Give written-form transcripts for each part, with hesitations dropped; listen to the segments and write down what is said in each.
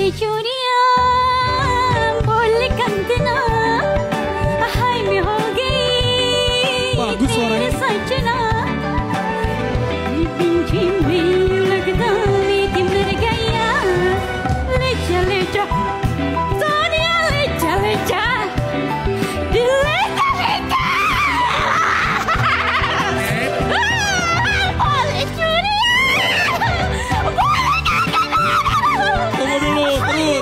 चूड़ियां बोल कंगना हाय मैं हो गई तेरे सजना पिंची में लगदा नी मर गया ले जा सोनिया ले जा दिल ले जा बोल चूड़ियां Tunggu dulu, terus.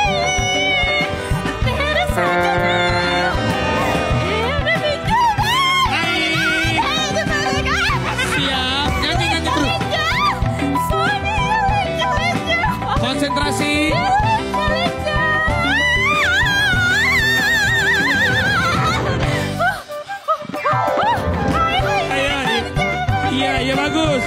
Siap, nyanyi terus. Konsentrasi. Ayo, iya bagus.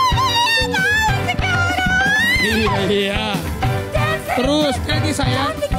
Iya. Terus nyanyi sayang.